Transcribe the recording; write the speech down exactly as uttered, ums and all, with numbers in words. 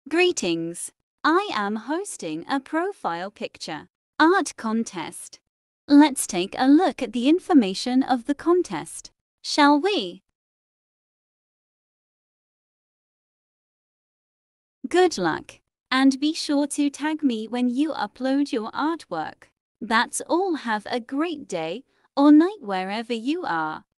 Greetings. I am hosting a profile picture art contest. Let's take a look at the information of the contest, shall we? Good luck, and be sure to tag me when you upload your artwork. That's all. Have a great day or night wherever you are.